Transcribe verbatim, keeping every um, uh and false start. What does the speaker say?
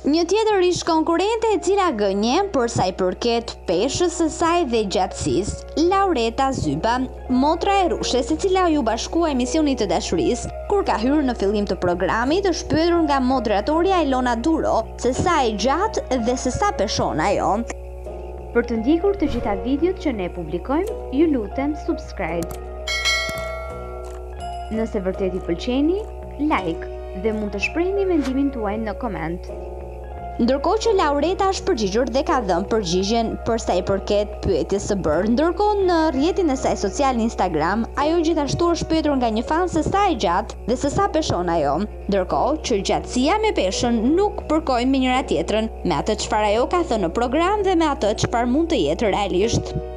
Një tjetër ish konkurrente e cila gënje për sa i përket peshës së saj dhe gjatësisë, Laureta Zyba, motra e Rushës, e cila ju bashkua emisionit të dashurisë, kur ka hyrë në fillim të programit, është pyetur nga moderatorja Elona Duro se sa e gjatë dhe se sa peshon ajo. Për të ndjekur të gjitha videot që ne publikojmë, ju lutem subscribe. Nëse vërtet i pëlqeni, like dhe mund të shprehni mendimin tuaj në koment. Ndërkohë që Laureta është përgjigjur dhe ka dhënë përgjigjen për sa i përket pyetjes së bërë, ndërkohë në rrjetin e saj social në Instagram, ajo gjithashtu është pyetur nga një fan se sa e gjatë dhe se sa peshon ajo. Ndërkohë që gjatësia me peshën nuk përkojnë me njëra tjetrën, me atë çfarë ajo ka thënë në program dhe me atë çfarë mund të jetë realisht.